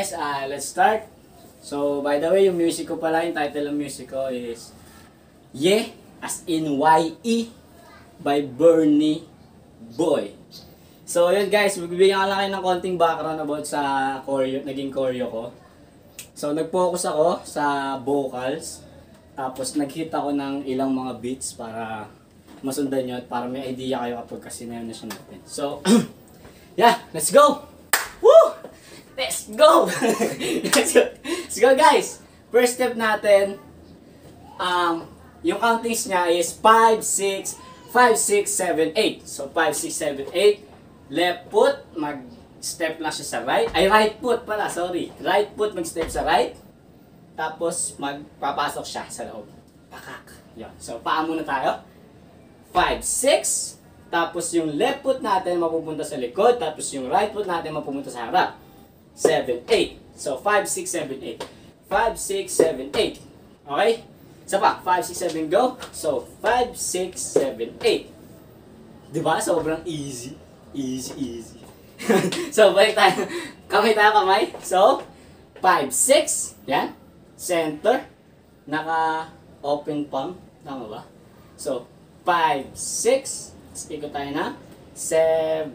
guys, let's start. So, by the way, yung music ko pala, yung title ng music ko is Ye, as in Y-E, by Bernie Boy. So, yun guys, magbibigyan ko lang kayo ng konting background about sa choreo, naging choreo ko. So, nag-focus ako sa vocals, tapos nag-hit ako ng ilang mga beats para masundan nyo at para may idea kayo kapag kasi na siya natin. So, yeah, let's go! Woo! Let's go! Let's go guys! First step natin, yung countings niya is 5, 6, 5, 6, 7, 8. So 5, 6, 7, 8. Left foot, mag-step lang siya sa right. Ay, right foot pala, sorry. Right foot, mag-step sa right. Tapos magpapasok siya sa loob. Pakak. Yan. So paa muna tayo. 5, 6. Tapos yung left foot natin mapupunta sa likod. Tapos yung right foot natin mapupunta sa harap. 7, 8. So, 5, 6, 7, 8. 5, 6, 7, 8. Okay? Isa pa. 5, 6, 7, go. So, 5, 6, 7, 8. Diba? Sobrang easy. Easy, easy. So, balik tayo. Kamay tayo, kamay. So, 5, 6. Yan. Center. Naka-open palm. Tama ba? So, 5, 6. Ikot tayo na. 7,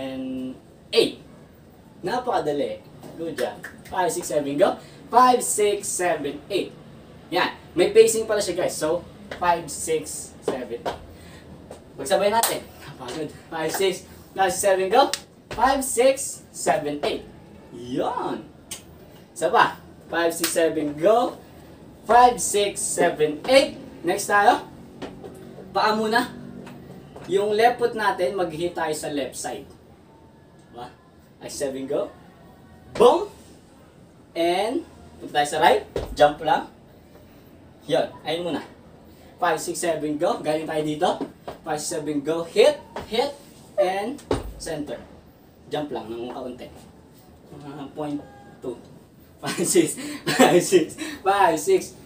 8. Napakadali. Good job. 5, 6, 7, go. 5, 6, 7, 8. Yan. May pacing pala siya guys. So, 5, 6, 7. Magsabay natin. Napagod. 5, 6, 7, go. 5, 6, 7, 8. Yan. Isa pa. 5, 6, 7, go. 5, 6, 7, 8. Next tayo. Paa muna. Yung left foot natin, mag-hit tayo sa left side. Diba? 5, 7, go. Boom! And, punta tayo sa right. Jump lang. Yun. Ayun muna. 5, 6, 7, go. Galing tayo dito. 5, 6, 7, go. Hit, hit, and center. Jump lang ng kaunti. Point 2. 5, 6, 5, 6, 5, 6.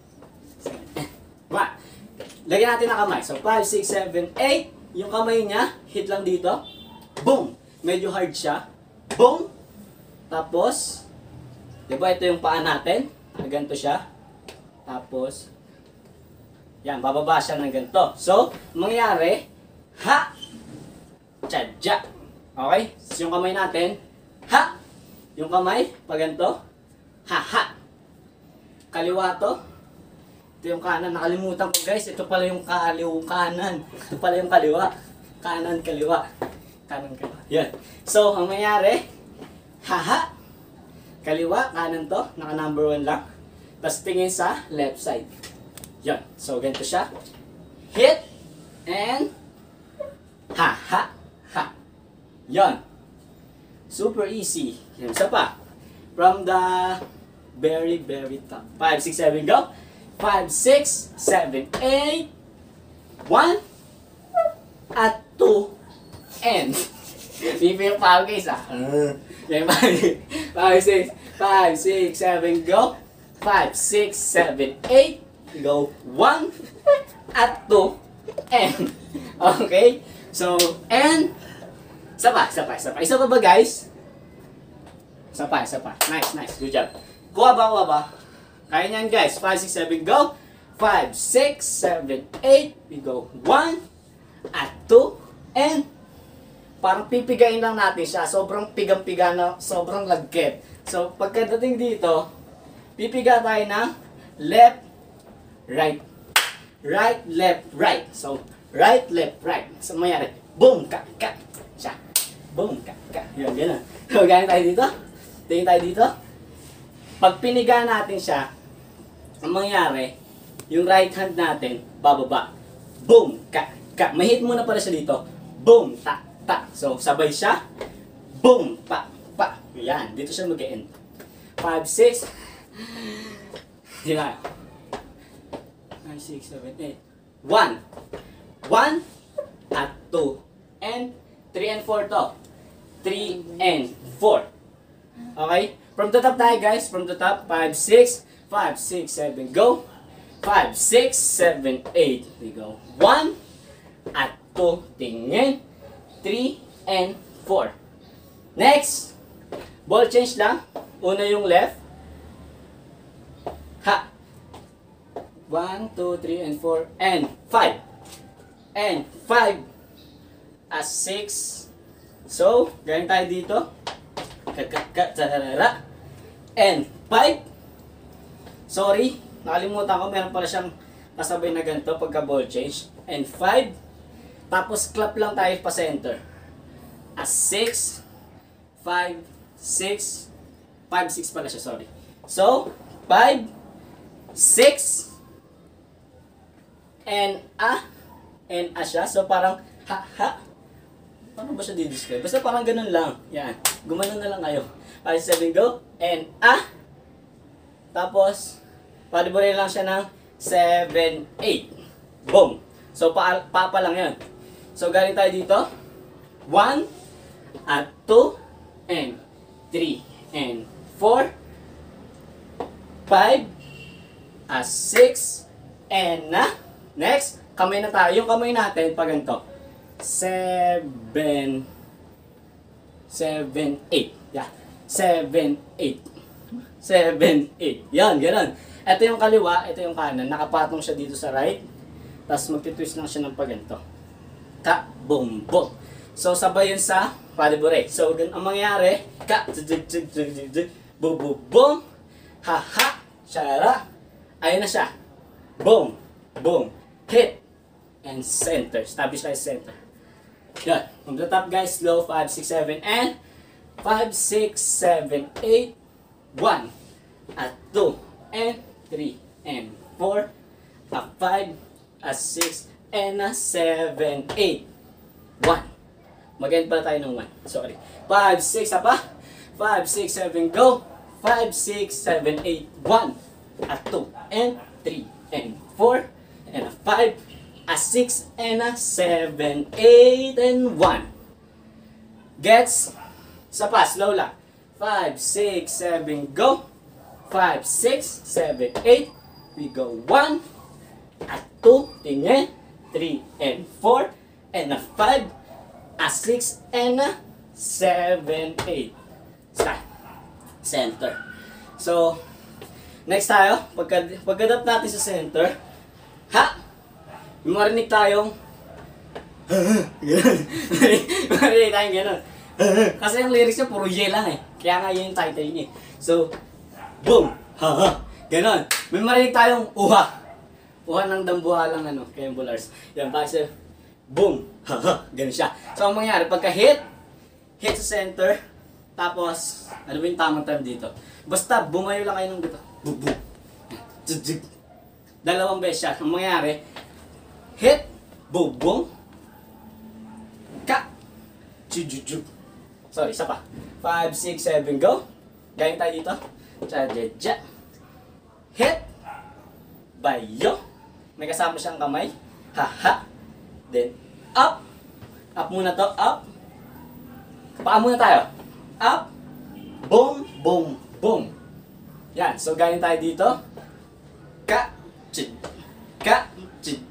Ba? Lagyan natin ang kamay. So, 5, 6, 7, 8. Yung kamay niya, hit lang dito. Boom! Medyo hard siya. Boom! Tapos, di ba ito yung paa natin? Ganito siya. Tapos, yan, bababa siya ng ganito. So, mangyari, ha! Tsadya. Okay? So, yung kamay natin, ha! Yung kamay, pag ganito, ha, ha! Kaliwa to. Ito yung kanan. Nakalimutan ko guys. Ito pala yung kanan. Ito pala yung kaliwa. Kanan, kaliwa. Kanan, kaliwa. Yan. So, ang mangyari, haha, kaliwa, kanan to, naka number 1 lang. Tapos tingin sa left side. Yan. So, ganito siya. Hit, and, ha. Yan. Super easy. Yan. Isa pa. From the very, very top. 5, 6, 7, go. 5, 6, 7, 8. 1, at 2, and. Pipil pa ako guys ah. 5, 6, 7, go. 5, 6, 7, 8. Go. 1 at 2, and. Okay? So, and. Isa pa. Isa pa ba guys? Isa pa. Nice. Good job. Kuha ba? Kaya niyan guys. 5, 6, 7, go. 5, 6, 7, 8. We go. 1 at 2, and. Parang pipigain lang natin siya. Sobrang pigang-piga na, sobrang lagkit. So, pagkadating dito, pipiga tayo ng left, right. Right, left, right. So, right, left, right. So, mayari, boom, ka. Siya. Boom, ka. Yan, gano'n. So, gano'n tayo dito. Tingin tayo dito. Pag piniga natin siya, ang mangyari, yung right hand natin, bababa. Boom, ka. Mahit muna pala siya dito. Boom, ta. So, sabay siya. Boom! Pa! Yan. Dito siya mag-end. 5, 6. Hindi na. 5, 6, 7, 8. 1. 1 at 2. And 3 and 4 to. 3 and 4. Okay? From the top tayo guys. From the top. 5, 6. 5, 6, 7. Go. 5, 6, 7, 8. We go. 1 at 2. Tingin. 3 and 4. Next, ball change lang. Una yung left. Ha. 1, 2, 3, and 4, and 5. And 5 as 6. So, ganyan tayo dito. And 5. Sorry, nakalimutan ko, meron pala siyang kasabay na ganito pagka ball change. And 5. Tapos clap lang tayo pa center. As 6. 5, 6. 5, 6 pala siya, sorry. So, 5, 6, and a siya. So, parang ha. Paano ba siya di-describe? Basta parang ganun lang. Yan. Gumanon na lang kayo. 5, 7, go. And tapos, padiburin lang siya ng 7, 8. Boom. So, pa lang yan. So, galing tayo dito. 1, at 2, and 3, and 4, 5, as 6, and next, kamay na tayo. Yung kamay natin, pag ganito. 7, 8. Yeah. 7, 8. 7, 8. Yan, ganun. Ito yung kaliwa, ito yung kanan. Nakapatong siya dito sa right. Tapos magtitwist lang siya ng paganto. Ka, boom, boom. So, sabay yun sa padibure. So, ang mangyayari, ka, boom, boom, boom. Ha, shara. Ayun na siya. Boom, boom, hit, and center. Establish tayo center. Yan. From the top, guys, slow. 5, 6, 7, and 5, 6, 7, 8, 1, at 2, and 3, and 4, at 5, at 6, and 7, 8, 1. Mag-end pala tayo ng 1. Sorry. 5, 6, apa? 5, 6, 7, go. 5, 6, 7, 8, 1, at 2, and 3, and 4, and 5, a 6, and 7, 8, and 1. Gets? Isa pa, slow lang. 5, 6, 7, go. 5, 6, 7, 8. We go 1, at 2, tingin. 3, and 4, and 5, a 6, and 7, 8. Start. Center. So, next tayo. Pagkadap natin sa center, ha! May marinig tayong marinig tayong gano'n. Kasi yung lyrics niya puro ye lang eh. Kaya nga yun yung title niya. So, boom! Ha! Gano'n. May marinig tayong uha. Uha ng dambuhalang kayong bullars. Yan, kasi boom! Ha! Gano'n siya. So, ang mangyari, pagka hit sa center, tapos, ano ba yung tamang term dito? Basta, bumayo lang kayo ng dito. Boom! Boom! Dalawang beses siya. Ang mangyari, hit, boom, boom, ka, jujuju. Sorry, isa pa. 5, 6, 7, go. Galing tayo dito. Cha-ja-ja. Hit, bayo. May kasama siyang kamay. Ha-ha. Then, up. Up muna to, up. Paa muna tayo. Up, boom, boom, boom. Yan, so galing tayo dito. Ka, chit, ka, chit.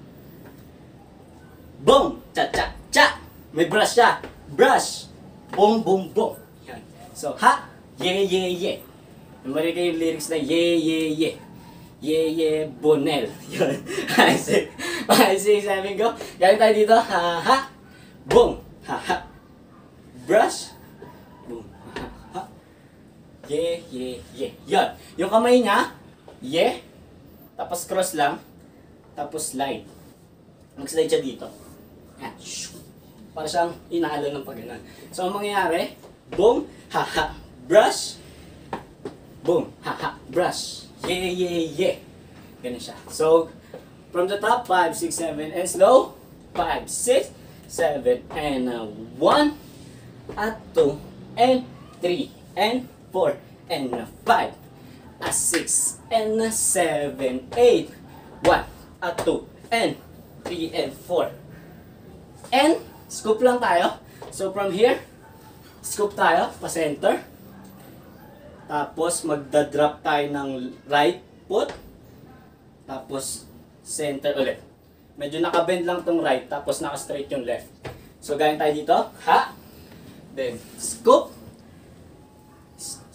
Boom! Cha-cha-cha! May brush siya. Brush! Boom, boom, boom. Yan. So, ha! Ye, ye, ye. Marinig kayo yung lyrics na ye, ye, ye. Ye, ye, bonel. Yan. 5, 6, 7, go. Galing tayo dito. Ha, ha. Boom! Ha, ha. Brush! Boom! Ha, ha. Ye, ye, ye. Yan. Yung kamay niya, ye. Tapos cross lang. Tapos slide. Mag-slide siya dito. Yan. Para siyang inaalo ng pagganan. So, ang mangyayari, boom, haha, brush, boom, haha, brush, yeah, yeah, yeah. Ganun siya. So, from the top, 5, 6, 7, and slow. 5, 6, 7, and 1, at 2, and 3, and 4, and 5, at 6, and 7, 8, 1, at 2, and 3, and 4. And, scoop lang tayo. So, from here, scoop tayo, pa-center. Tapos, magda-drop tayo ng right foot. Tapos, center ulit. Medyo naka-bend lang tong right, tapos naka-straight yung left. So, galing tayo dito. Ha! Then, scoop.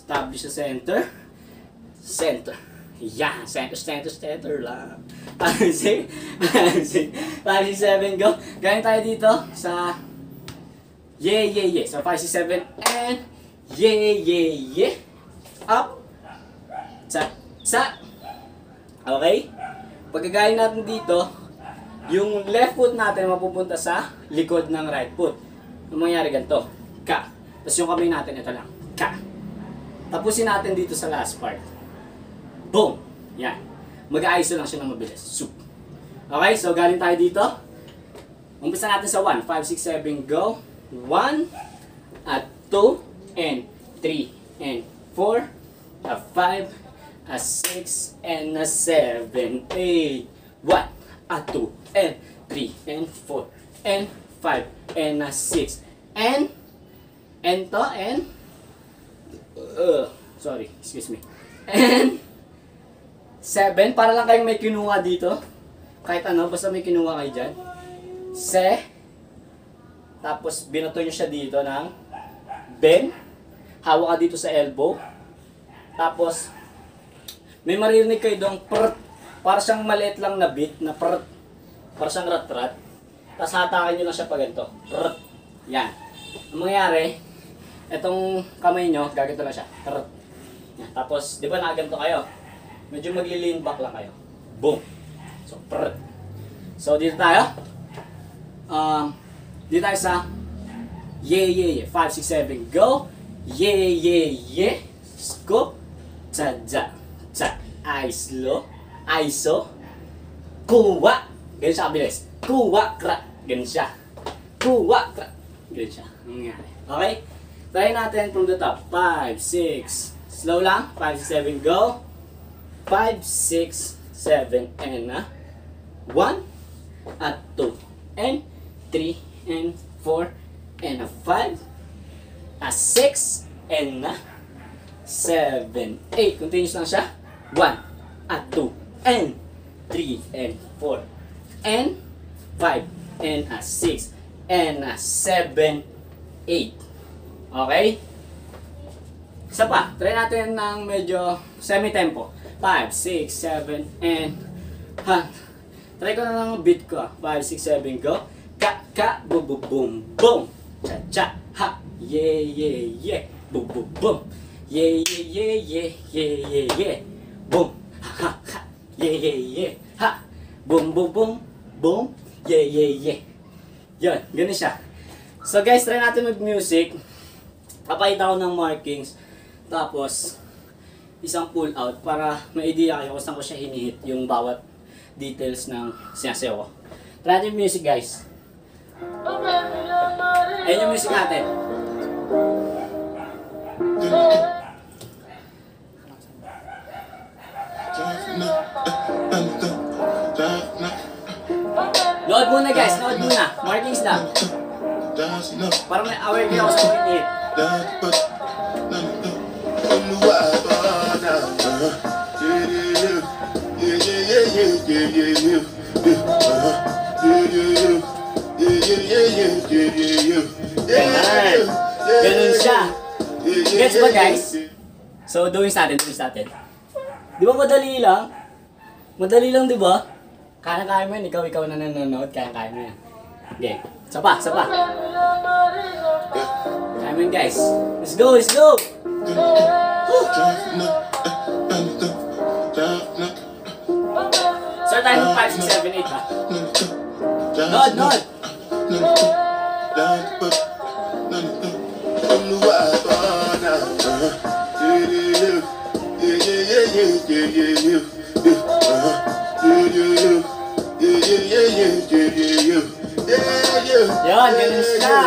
establish sa center. Center. Yan, center lang. 5, 6, 5, 6, 7, go. Galing tayo dito sa yeah. So 5, 6, 7, and yeah. Up. Sa. Okay? Pagkagaling natin dito, yung left foot natin mapupunta sa likod ng right foot. Ang mangyari ganito, ka. Tapos yung kamay natin, ito lang, ka. Tapusin natin dito sa last part. Boom! Yan. Mag-aiso lang siya ng mabilis. Soup. Okay, so galing tayo dito. Umpisa natin sa 1. 5, 6, 7, go. 1, at 2, and 3, and 4, at 5, at 6, and a 7, 8. 1, at 2, and 3, and 4, and 5, and a 6, and to, and sorry, excuse me. And 7, para lang kayong may kinuha dito. Kahit ano, basta may kinuha kayo dyan. Tapos binato nyo siya dito ng bend. Hawak ka dito sa elbow. Tapos, may maririnig kayo doong prrt. Para siyang maliit lang na beat, na prrt. Para siyang rat-rat. Tapos hatakin nyo lang siya pa ganito. Prrt. Yan. Ang mangyari, etong kamay nyo, gaganto lang siya. Prrt. Yan. Tapos, di ba nakaganto kayo? Medyo magli-lean back lang kayo. Boom. So, prrt. So, dito tayo. Dito tayo sa yeah. 5, 6, 7, go. Yeah. Scoop. Cha. Aiso. Kuwa. Ganun siya kabilis. Kuwa, kra. Ganun siya. Kuwa, kra. Ganun siya. Nangyari. Okay? Try natin from the top. 5, 6. Slow lang. 5, 6, 7, go. 5, 6, 7, and 1, at 2, and 3, and 4, and 5, at 6, and 7, 8. Continuous lang siya. 1, at 2, and 3, and 4, and 5, and 6, and 7, 8. Okay? Isa pa. Try natin ng medyo semi-tempo. 5, 6, 7, and try ko na lang beat ko. 5, 6, 7, go. Ka, boom, boom. Cha, ha, yeah. Boom, boom. Yeah. Boom, ha, yeah. Ha, boom, boom. Yeah. Yun, ganun siya. So guys, try natin mag-music. Papakita ko ng markings. Tapos, isang pull out para may idea kayo kung saan ko siya hinihit yung bawat details ng sinasayaw ko. Try natin yung music, guys. Ayun yung music natin. Load muna, guys. Load muna. Markings lang. Para may aware kayo kung saan ko hinihit. Ganun siya. Gets ba, guys? So, doing sa atin. Di ba madali lang? Madali lang, di ba? Kaya mo yan. Ikaw na nanonood. Kaya mo yan. Okay. Sapa. Kaya mo yan, guys. Let's go. Start tayo ng 5, 6, 7, 8 ba? Nod! Yun, ganun siya.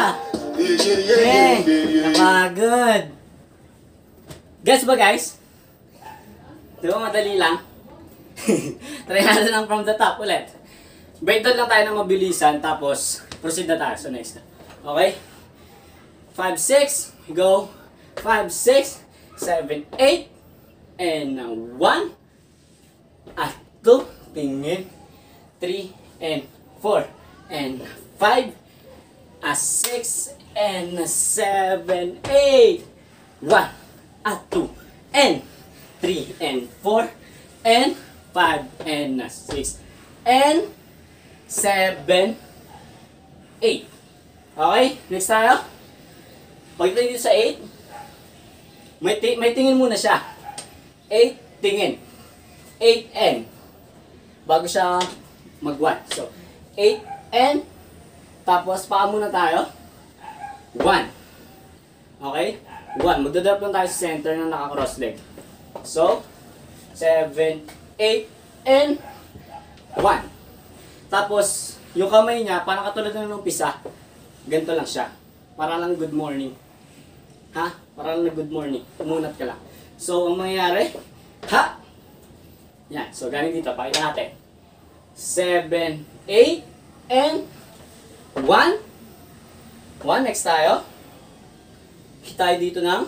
Napagod. Guess ba, guys? Di ba madali lang? Try natin lang from the top ulit. Breakdown lang tayo ng mabilisan, tapos proceed na tayo sa next. Okay? 5, 6, go. 5, 6, 7, 8, and 1, at 2, tingin, 3, and 4, and 5, at 6, and 7, 8, 1, at 2, and 3, and 4, and 5, and 6, and 7, 8. Okay, next tayo. Pagdating dito sa 8, may tingin muna siya. 8, tingin. 8N. Bago siya mag-1. So, 8N. Tapos, paa muna tayo. 1. Okay? 1. Magdadrop lang tayo sa center ng naka-cross leg. So, 7, 8, and 1. Tapos, yung kamay niya, parang katulad ng umpisa, ganito lang siya. Para lang good morning. Ha? Para lang good morning. Umunat ka lang. So, ang mangyayari, ha! Yan. So, galing dito. Pakita natin. 7, 8, and 1. 1. Next tayo. Hit tayo dito ng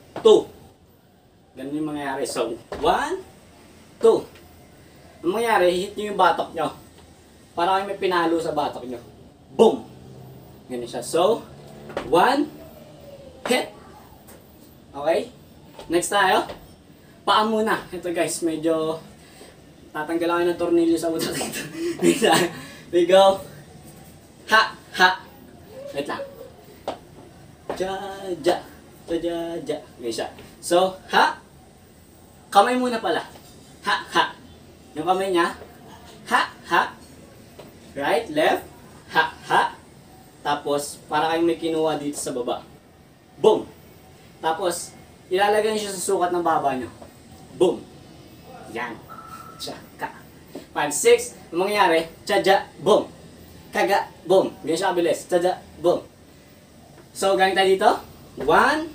2. Ganun yung mangyayari. So, 1, 2. Ang mangyayari, hit nyo yung batok nyo. Para kayo may pinalo sa batok nyo. Boom! Ganun siya. So, 1, hit. Okay? Next tayo. Paa muna. Ito guys, medyo tatanggal ako ng tornilyo sa utak dito. We go. Ha! Ha! Wait lang. Ja, ja. Ja, ja, ja. Ganyan siya. So, ha. Kamay muna pala. Ha, ha. Yung kamay niya. Ha, ha. Right, left. Ha, ha. Tapos, para kayong may kinuha dito sa baba. Boom. Tapos, ilalagay niyo siya sa sukat ng baba niyo. Boom. Yan. Siya. Ka. 5, 6. Ang mangyayari, tsadya, boom. Kaga, boom. Ganyan siya kabilis. Tsadya, boom. So, galing tayo dito. 1,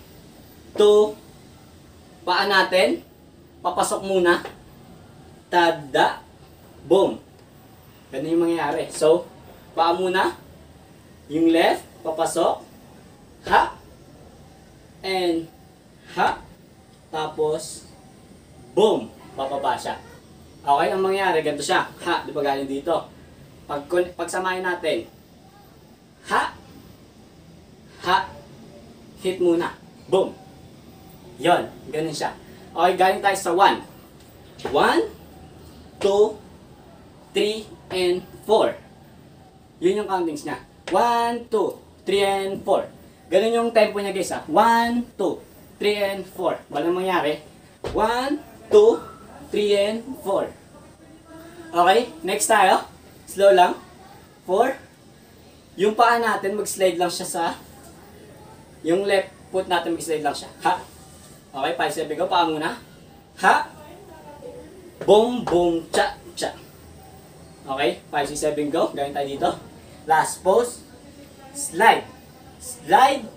2, paa natin. Papasok muna. Tada, boom. Ganun yung mangyayari. So, paa muna. Yung left, papasok. Ha. And, ha. Tapos, boom. Bababa siya. Okay, ang mangyayari, ganito siya. Ha, di ba galing dito? Pagsamahin natin. Ha. Ha. Hit muna. Boom. Yon, ganun siya. Okay, galing tayo sa 1. 1, 2, 3, and 4. Yun yung countings niya. 1, 2, 3, and 4. Ganun yung tempo niya guys ha. 1, 2, 3, and 4. Walang mangyari. 1, 2, 3, and 4. Okay, next tayo. Slow lang. 4. Yung paa natin, mag-slide lang siya sa... Yung left foot natin, mag-slide lang siya. Ha. Okay, 5, 7, go. Paa muna. Ha. Boom, boom, cha, cha. Okay, 5, 6, 7, go. Gawin tayo dito. Last pose. Slide. Slide.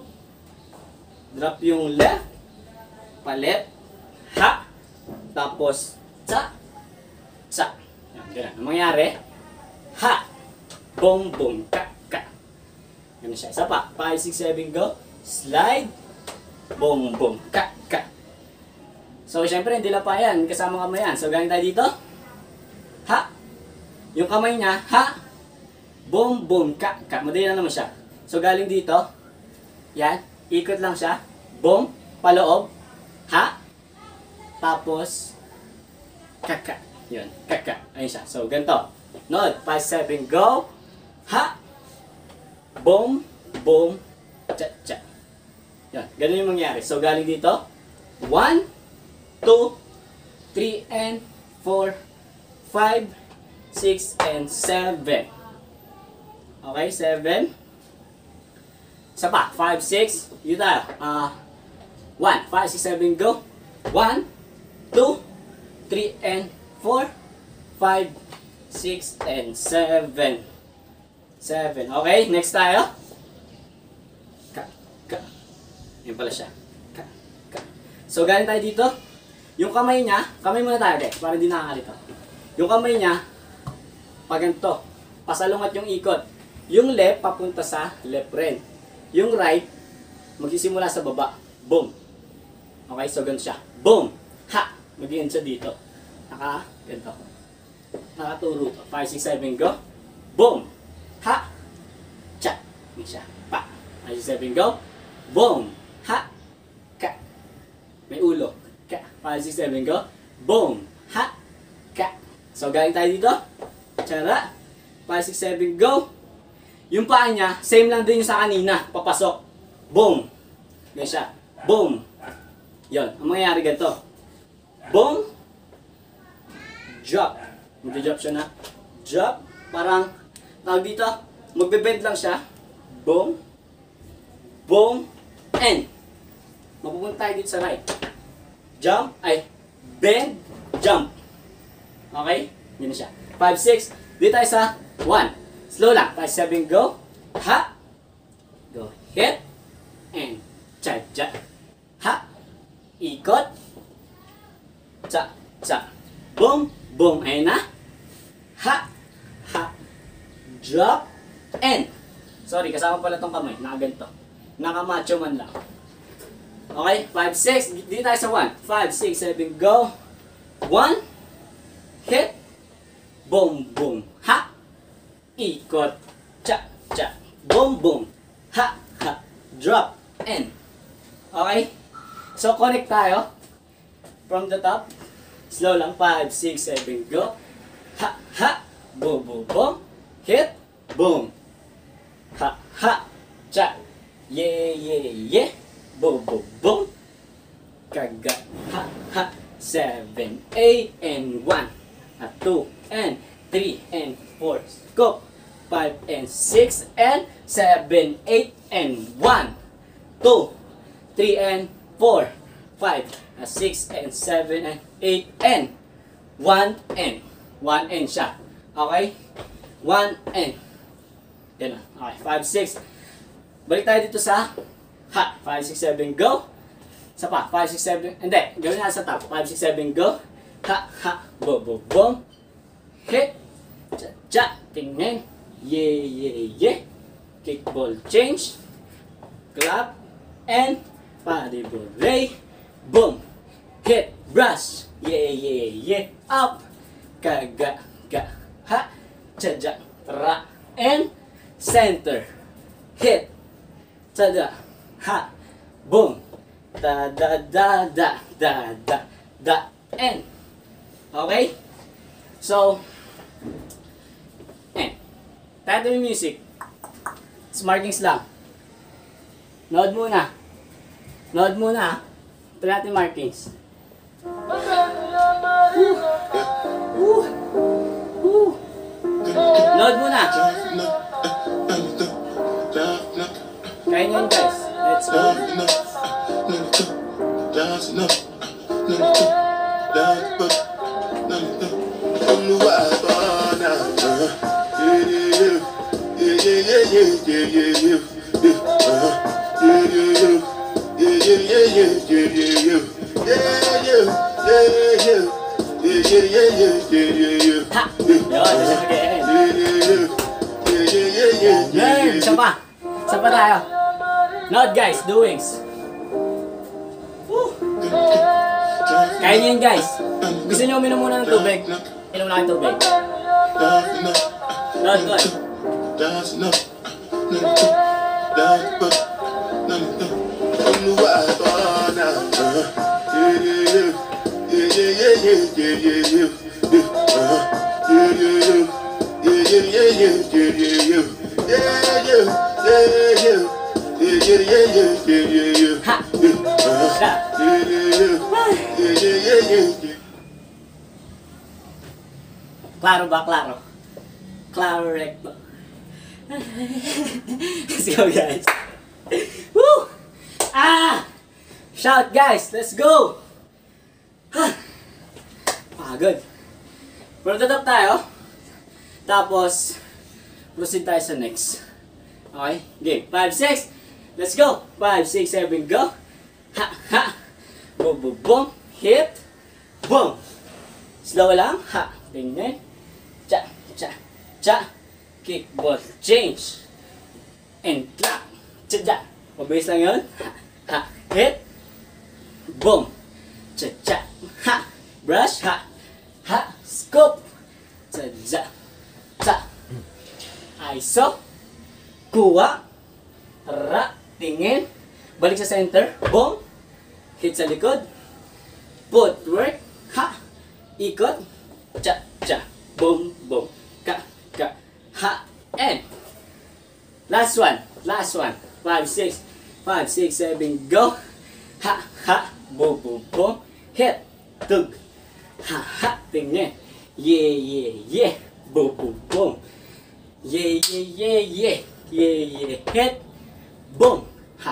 Drop yung left. Pa-left. Ha. Tapos, cha. Cha. Yan, ganyan. Ang mangyari, ha. Boom, boom, ka, ka. Ganun siya. Isa pa. 5, 6, 7, go. Slide. Boom, boom, ka, ka. So, syempre, hindi lang pa yan. Kasama kamay yan. So, galing tayo dito. Ha. Yung kamay niya, ha. Boom, boom, ka, ka. Madali lang naman siya. So, galing dito. Yan. Ikot lang siya. Boom. Paloob. Ha. Tapos, kaka. Yun. Kaka. Ayun siya. So, ganito. Nod. 5, 7, go. Ha. Boom. Boom. Cha, cha. Yun. Ganun yung mangyari. So, galing dito. 1, 2, 3, and 4, 5, 6, and 7. Okay, 7. Isa pa. 5, 6. Yun tayo. 1, 5, 6, 7, go. 1, 2, 3, and 4, 5, 6, and 7. 7. Okay, next tayo. Ka, ka. Yun pala siya. Ka, ka. So, galing tayo dito. Yung kamay niya, kamay muna tayo guys, para hindi nakakalito. Yung kamay niya, pag ganito, pasalungat yung ikot. Yung left, papunta sa left rin. Yung right, magsisimula sa baba. Boom. Okay, so ganito siya. Boom. Ha. Mag-i-end siya dito. Ganito. Nakaturo to. 5, 6, 7, go. Boom. Ha. Cha. Ganito siya. Pa. 5, 6, 7, go. Boom. Ha. Ka. 5, 6, 7, go. Boom. Ha. Ka. So, galing tayo dito. Tsara. 5, 6, 7, go. Yung paa niya, same lang din yung sa kanina. Papasok. Boom. Ganyan siya. Boom. Yun. Ang mangyayari ganito. Boom. Drop. Mag-drop siya na. Drop. Parang, tawag dito, magbe-bend lang siya. Boom. Boom. And. Mapupunta tayo dito sa right. Jump. Ay. Bend. Jump. Okay? Yun na siya. 5, 6. Dito tayo sa 1. Slow lang. 5, 7, go. Ha. Go. Hit. And. Cha. Cha. Ha. Ikot. Cha. Cha. Boom. Boom. Ayun na. Ha. Ha. Drop. And. Sorry, kasama pala tong kamay. Nakaganto. Nakamacho man lang. Okay? 5, 6. Dito tayo sa 1. 5, 6, 7, go. 1. Hit. Boom. Boom. Ha. Ikot. Cha. Cha. Boom. Boom. Ha. Ha. Drop. And. Okay? So, connect tayo. From the top. Slow lang. 5, 6, 7, go. Ha. Ha. Boom. Boom. Boom. Hit. Boom. Ha. Ha. Cha. Yeah. Yeah. Yeah. Boom. Boom. Boom. Kaga. Ha. Ha. 7, 8, and 1. At 2, and 3, and 4. Go. 5, and 6, and 7, 8, and 1. 2, 3, and 4. 5, and 6, and 7, and 8, and 1, and 1, and siya. Okay? 1, and. Yan na. Okay, 5, 6. Balik tayo dito sa ha. 5, 6, 7, go. Isa pa. 5, 6, 7. Hindi. Gawin na sa top. 5, 6, 7, go. Ha. Ha. Boom. Boom. Boom. Hit. Cha. Cha. Tingin. Yeah. Yeah. Yeah. Kickball change. Clap. And body volley. Boom. Hit. Brush. Yeah. Yeah. Yeah. Up. Kaga. Ga. Ha. Cha. Ja. Tra. And center. Hit. Cha. Ja. Ha. Boom. Da da da da da da da and. Okay? So, and. Tayo yung music. It's markings lang. Nood muna. Nood muna. Ito natin markings. Nood muna. Kaya nyo yun guys. Let's go. Isa pa. Isa pa tayo. Note guys, doings. Kaya nyo yun guys. Gusto nyo uminom muna ng tubig? Inom na kayo tubig. Note ko. Klaro ba? Klaro. Klaro recto. Let's go guys. Woo! Ah! Shout guys! Let's go! Pagod. From the top tayo. Tapos, proceed tayo sa next. Okay? Game. 5, 6. Let's go! 5, 6, 7, go! Ha! Ha! Boom, boom, boom. Hit. Boom! Slow lang. Ha! Tingnan. Cha! Cha! Cha! Kickball change. And clap. Cha! Cha! Mabilis lang yun. Ha! Ha! Hit. Boom! Cha! Cha! Ha! Brush. Ha! Ha! Scoop. Cha! Cha! Cha! ISO. Kuha. Ra. Tingin. Balik sa center. Boom. Hit sa likod. footwork, ha, ikot, cha, cha, boom, boom, ka, ha, and last one, 5, 6, 7, go, ha, ha, boom, boom, boom, hit, tug, ha, ha, tingin, yeah, boom, boom, boom, yeah, hit, boom, ha,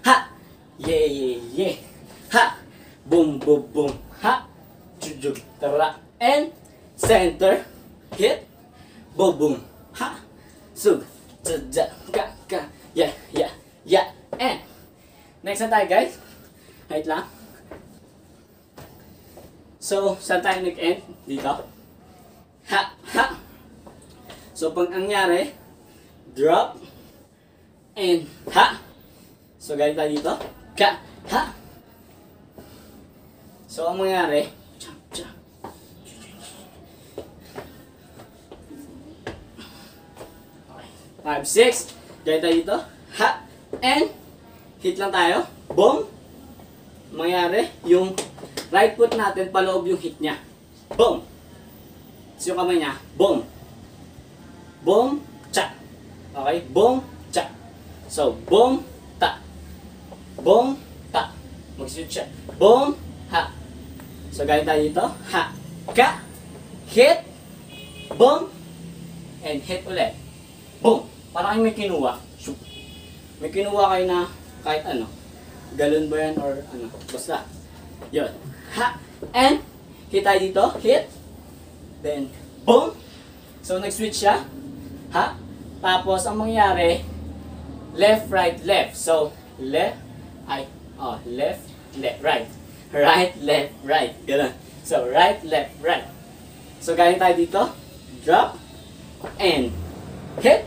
yeah, ha, boom, boom, boom, ha, jujug, tara, and center, hit, boom, boom, ha, sug, ja, ka, yeah, and next na tayo guys, wait lang. So, saan tayo nag-end? Dito. Ha. So, pag nangyari, drop, and ha. So, galing tayo dito. Ka, ha. So, ang mangyari, 5, 6, galing tayo dito. Ha, and hit lang tayo. Boom. Mangyari, yung right foot natin, paloob yung hit niya. Boom. So yung kamay niya, boom. Boom, cha. Okay, boom, cha. So, boom, ta. Boom, ta. Mag-shoot siya. Boom, ha. So, galing tayo dito. Ha, ka, hit, boom, and hit ulit. Boom. Para kayong may kinuha. Shoot. May kinuha kayo na kahit ano. Galon ba yan or ano. Basta. Yun. Ha. And, hit tayo dito. Hit. Then, boom. So, nag-switch siya. Ha. Tapos, ang mangyari, left, right, left. So, left, left, right. Right, left, right. Ganun. So, right, left, right. So, galing tayo dito. Drop. And, hit.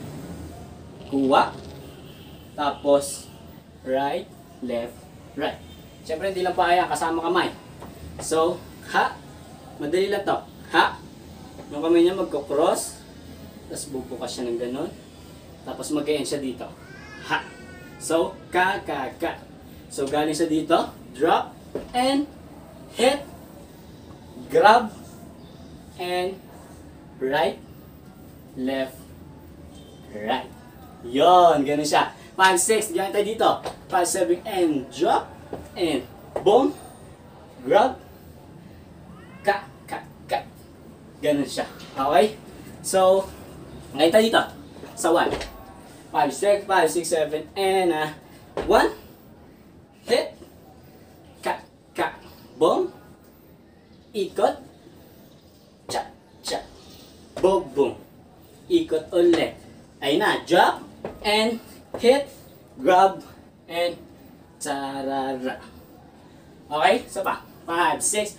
Kuha. Tapos, right, left, right. Siyempre, hindi lang pa kaya kasama kamay. So, ha. Madali lang to. Ha. Yung kamay niya magko-cross. Tapos, bubukas siya ng ganun. Tapos, mag-end siya dito. Ha. So, ka. So, galing siya dito. Drop. And, hit. Grab. And, right, left, right. Yon, ganun siya. 5, 6, ganyan tayo dito. 5, 7, and drop. And boom. Grab. Ka. Ganun siya. Okay? So, ngayon tayo dito. Sa 1. 5, 6, 7, and 1. Hit. Ka. Boom. Ikot. Cha. Boom. Ikot ulit. Ayun na. Drop. And hit, grab, and tarara. Okay? So pa. 5, 6,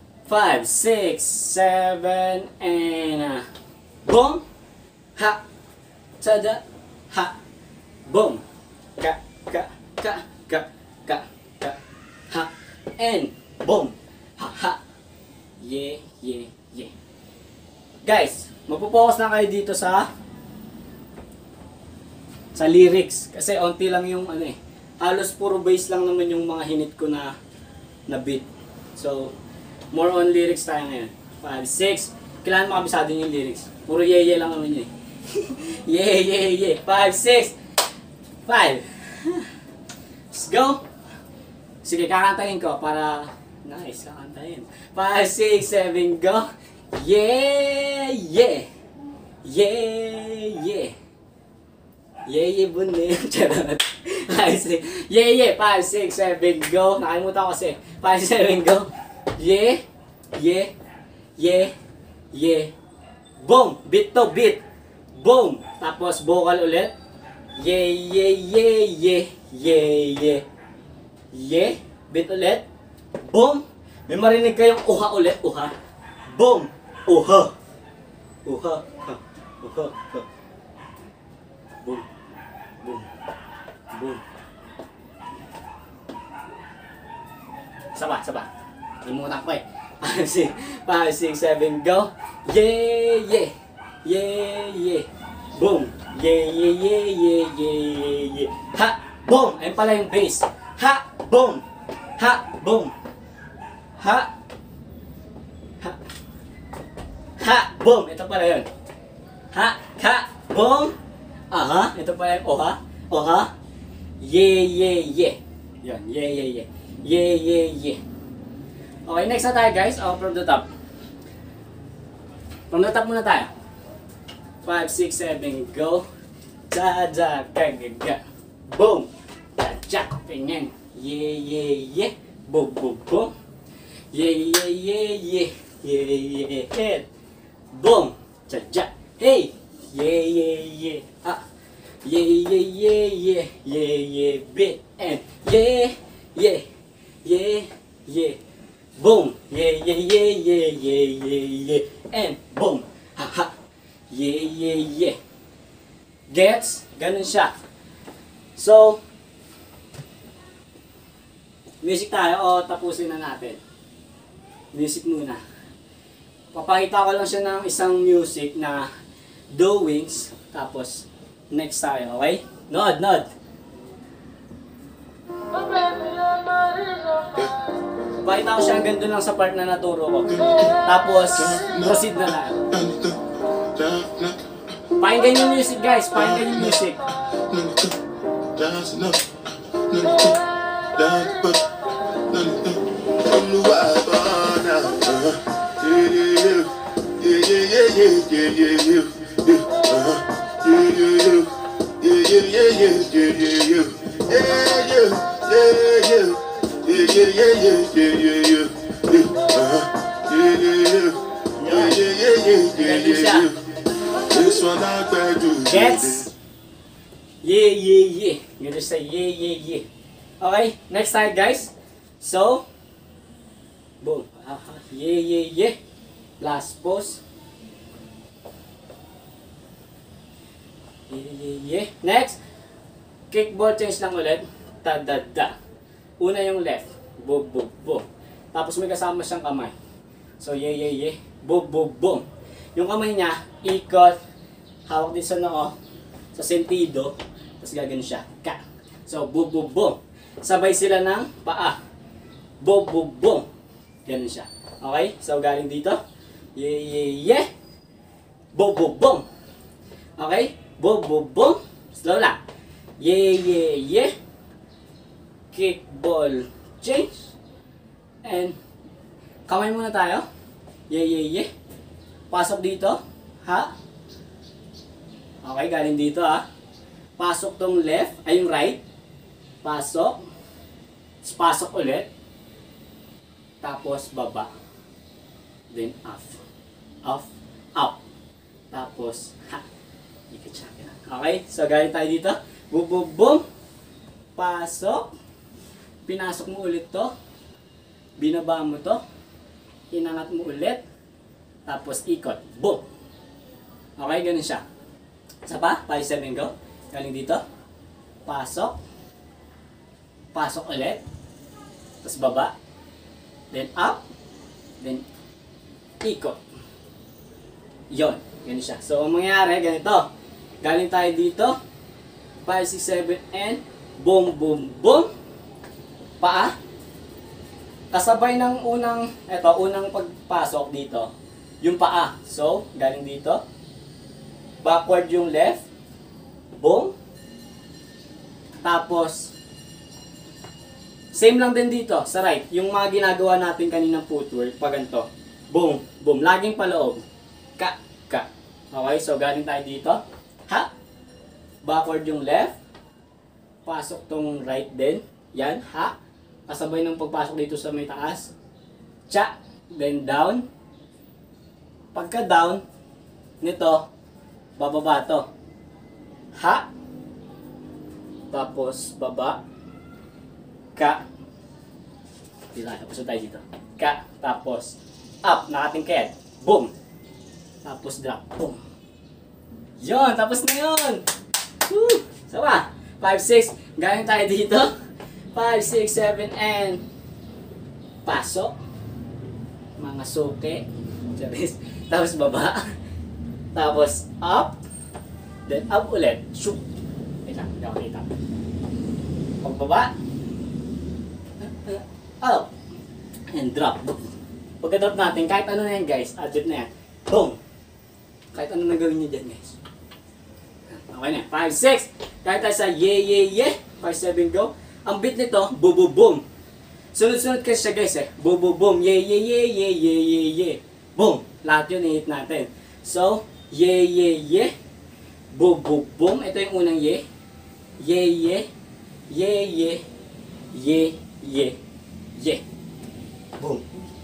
7, and boom. Ha. Tada. Ha. Boom. Ka. Ha. And boom. Ha. Yeah. Guys, magpo-focus na kayo dito sa lyrics. Kasi onti lang yung halos puro bass lang naman yung mga hinit ko na beat. So, more on lyrics tayo ngayon. 5, 6. Kailangan makabisado yung lyrics. Puro yeah lang naman yun yeah. 5, 6, 5. Let's go. Sige, kakantahin ko para nice, kakantahin. 5, 6, 7, go. Yeah. Bunne. Charot. 5, 6. Yeah. 5, 6, 7, go. Nakalimutan ko kasi. 5, 7, go. Yeah. Boom. Beat to beat. Boom. Tapos vocal ulit. Yeah. Beat ulit. Boom. May marinig kayong uha ulit. Uha. Boom. Uha. Boom. Saba. Limutan ko 5, 6, 7, go. Yeah. Boom. Yeah. Ha. Boom. Ayun pala yung bass. Ha. Boom. Ha. Ha. Ha. Boom. Ito pala yun. Ha. Ka. Boom. Aha. Ito pala yung oha. Oha. Ye, ye, ye. Yun. Ye, ye, ye. Ye, ye, ye. Okay, next na tayo guys. From the top. From the top muna tayo. 5, 6, 7, go. Da, da, ga, ga, ga. Boom. Da, ja, ganyan. Ye, ye, ye. Boom, boom, boom. Ye, ye, ye, ye. Ye, ye, head. Boom. Ja, ja. Hey. Ye, ye, ye. Ah. Ye, ye, ye, ye. Ye, ye, bit. And ye, ye. Ye, ye. Boom. Ye, ye, ye, ye, ye, ye, ye. And boom. Ha, ha. Ye, ye, ye. Gets? Ganun siya. So, music tayo o tapusin na natin? Music muna. Papakita ko lang siya ng isang music na doings. Tapos, next tayo, okay? Nod, nod. Pakita ko siya hanggang doon lang sa part na naturo ko. Tapos, proceed na lang. Pakinggan yung music guys, pakinggan yung music. Gets? Yeah, yeah, yeah. You just say yeah, yeah, yeah. Okay, next side guys. So, boom. Yeah, yeah, yeah. Last pose. Yeah, yeah, yeah. Next, kickball change lang ulit. Ta-da-da. Una yung left. Boom, boom, boom. Tapos may kasama siyang kamay. So, yeah, yeah, yeah. Boom, boom, boom. Yung kamay niya, ikot. Hawak din sa noo. Sa sentido. Tapos gagano siya. Ka. So, boom, boom, boom. Sabay sila ng paa. Boom, boom, boom. Ganun siya. Okay? So, galing dito. Yeah, yeah, yeah. Boom, boom, boom. Okay? Boom, boom, boom. Slow lang. Yeah, yeah, yeah. Kick, ball, change. And, kamay muna tayo. Yeah, yeah, yeah. Pasok dito. Ha? Okay, galing dito ha. Pasok tong left, ay yung right. Pasok. Pasok ulit. Tapos baba. Then off. Off. Up. Tapos ha. Ikot siya. Okay, so galing tayo dito. Boom, boom, boom. Pasok. Pinasok mo ulit to. Binaba mo to. Inangat mo ulit. Tapos ikot. Boom. Okay, ganun siya. Isa pa, 5, 7, go. Galing dito. Pasok. Pasok ulit. Tapos baba. Then up. Then ikot. Yon. Ganun siya. So, ang mangyayari, ganito. Galing tayo dito. 5, 6, 7, and boom, boom, boom. Paa. Kasabay ng unang pagpasok dito. Yung paa. So, galing dito. Backward yung left. Boom. Tapos, same lang din dito sa right. Yung mga ginagawa natin kaninang footwork, pag ganito. Boom, boom. Laging paloob. Ka, ka. Okay, so galing tayo dito. Ha. Backward yung left. Pasok tong right din. Yan, ha. Kasabay ng pagpasok dito sa may taas. Cha. Then down. Pagka down, nito, bababa to. Ha. Tapos baba. Ka. Tapos tayo dito. Ka. Tapos up. Nakatingked. Boom. Tapos drop. Boom. Yon. Tapos na yun. Woo. Sama. 5, 6. Galing tayo dito. 5, 6, 7, and pasok. Mga suke. Tapos baba. Tapos up. Then up ulit. Shoot. Wait lang, hindi ako kita. Pagbaba. Up. And drop. Boom. Pagka-drop natin, kahit ano na yan guys, adjust na yan. Boom. Kahit ano na gawin nyo dyan guys. Okay na. 5, 6. Kahit tayo sa yeah, yeah, yeah. 5, 7, go. Ang beat nito, boom. Sunod-sunod kasi siya guys eh. Boom. Yeah, yeah, yeah, yeah, yeah, yeah, yeah. Boom. Lahat yun i-hit natin. So, yeah, yeah, yeah. Boom. Ito yung unang yeah. Yeah, yeah. Yeah, yeah. Yeah, yeah. Yeah. Boom.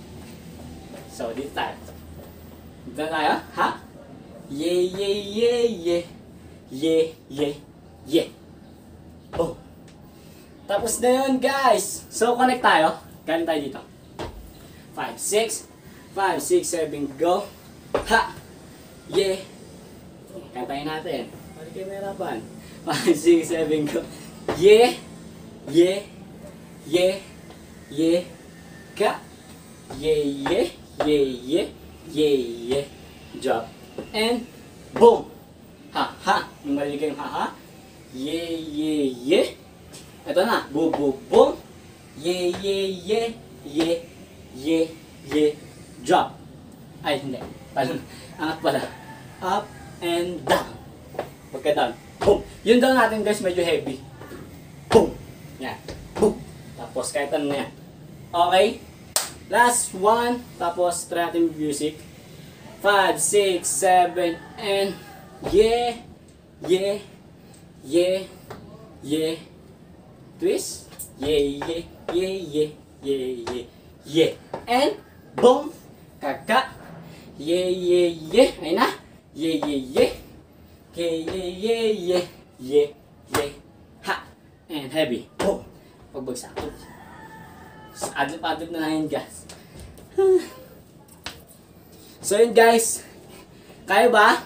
So, dito tayo. Dito tayo, ha? Yeah, yeah, yeah, yeah. Yeah, yeah, yeah. Boom. Tapos na yun, guys. So, connect tayo. Galing tayo dito. 5, 6. 5, 6, 7, go. Ha! Yeah. Kantayin natin. Pwede kayo mahirapan. 5, 6, 7, go. Yeah. Yeah. Yeah. Yeah. Ka. Yeah, yeah. Yeah, yeah. Yeah, yeah. Drop. And boom. Ha, ha. Yung mali kayong ha, ha. Yeah, yeah, yeah. Ito na. Boom. Yeah, yeah, yeah. Yeah, yeah, yeah. Drop. Ay, hindi. Angat pala. Up and down. Pagka down. Boom. Yung down natin guys, medyo heavy. Boom. Yan. Boom. Tapos kahit ano na yan. Okay. Last one. Tapos try natin music. 5, 6, 7, and yeah. Yeah. Yeah. Yeah. Twist. Yeah, yeah. Yeah, yeah. Yeah, yeah. Yeah. And boom. Kaka. Yeah, yeah, yeah. Ayun na. Yeah, yeah, yeah. Okay, yeah, yeah, yeah. Yeah, yeah. Ha. And heavy. Boom. Pagbagsak. Adlip-adlip na lang yun, guys. So yun, guys. Kaya ba?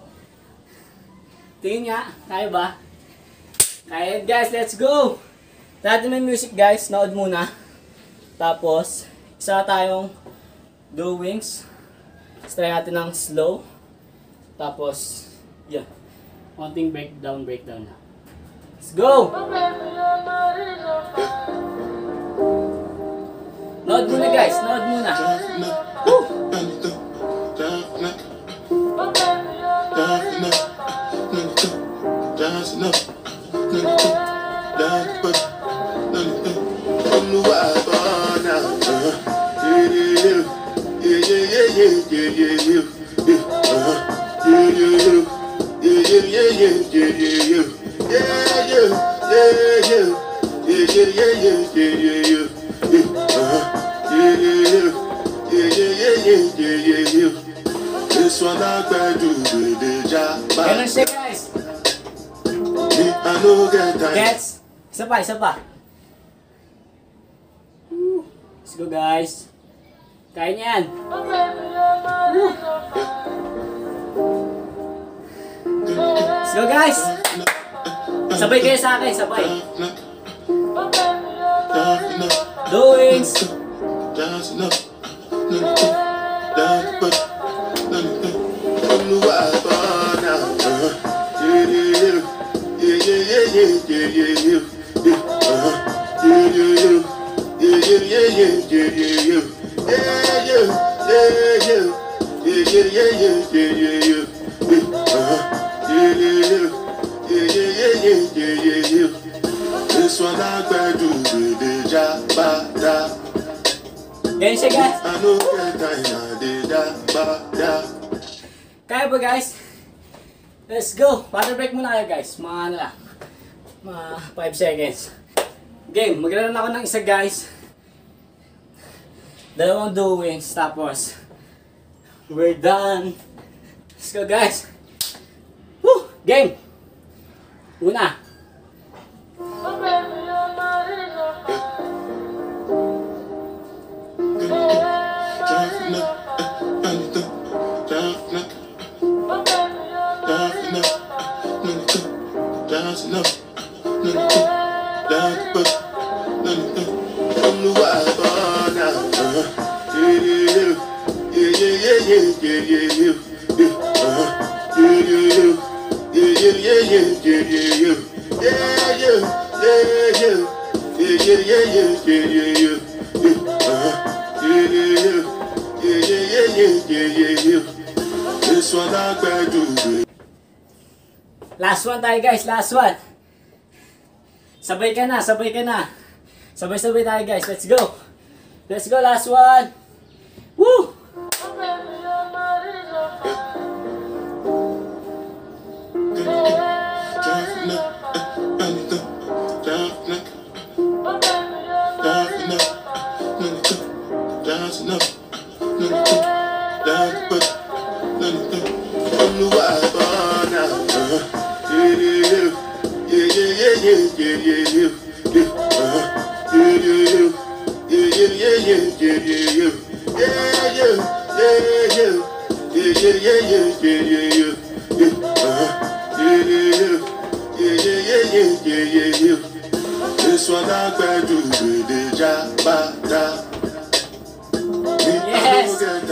Tingin nga. Kaya ba? Kaya yun, guys. Let's go! Natin may music, guys. Nood muna. Tapos, isa tayong do wings. Try natin ng slow. Tapos, yeah. Konting breakdown na. Let's go! Nood muna guys, nood muna. Woo! This one I can do the job. Ganun siya guys. I know get time. Gets? Isa pa. Let's go guys. Kaya niyan. Let's go guys. Sabay kayo sa akin, sabay. Doings. This one I can do the job. Ganyan siya guys. I know get time. Kaya ba guys? Let's go. Water break muna kayo guys. Mga ano lang. Mga 5 seconds. Game. Maglalaro ako ng isa guys. Dalawang doings. Tapos we're done. Let's go guys. Woo! Game. Una. This one I do. Last one tayo guys, last one. Sabay ka na, sabay ka na. Sabay-sabay tayo guys, let's go. Let's go, last one. Woo! This one I better do with the jabba. Yes!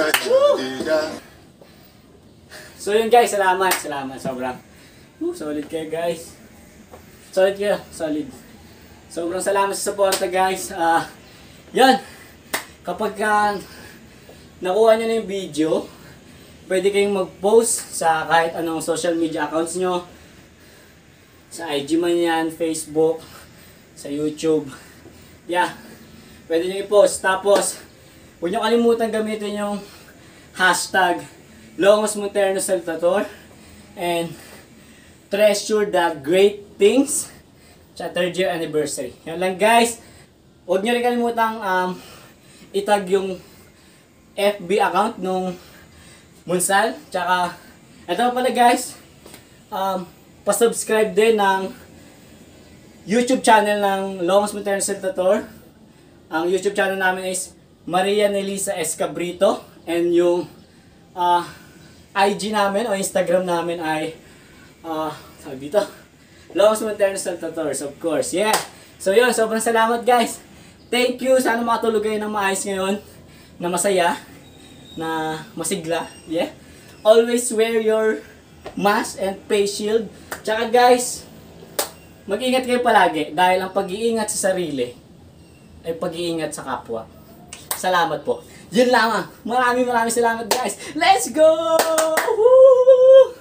So yun guys, salamat, sobrang. Solid kayo guys. Solid kayo, solid. Sobrang salamat sa suporta guys. Yan. Kapag nakuha nyo na yung video, pwede kayong mag-post sa kahit anong social media accounts nyo. Sa IG man yan, Facebook, sa YouTube. Yeah. Pwede nyo i-post. Tapos, huwag nyo kalimutan gamitin yung hashtag Longos Monterno Saltator and treasure the great things sa 3rd year anniversary. Yan lang guys. Huwag nyo rin kalimutan itag yung FB account nung Munsal. Tsaka, ito pala guys, pa-subscribe din ng YouTube channel ng Longos Monterno Saltator. Ang YouTube channel namin is Maria Nelisa Escabrito. And yung IG namin o Instagram namin ay sabi dito, Longos Monterno Saltator, of course. Yeah. So yun, sobrang salamat guys. Thank you. Sana makatulog kayo ng maayos ngayon. Na masaya. Na masigla. Yeah. Always wear your mask and face shield. Tsaka guys, mag-ingat kayo palagi. Dahil ang pag-iingat sa sarili ay pag-iingat sa kapwa. Salamat po. Yun lamang. Maraming salamat guys. Let's go! Woo!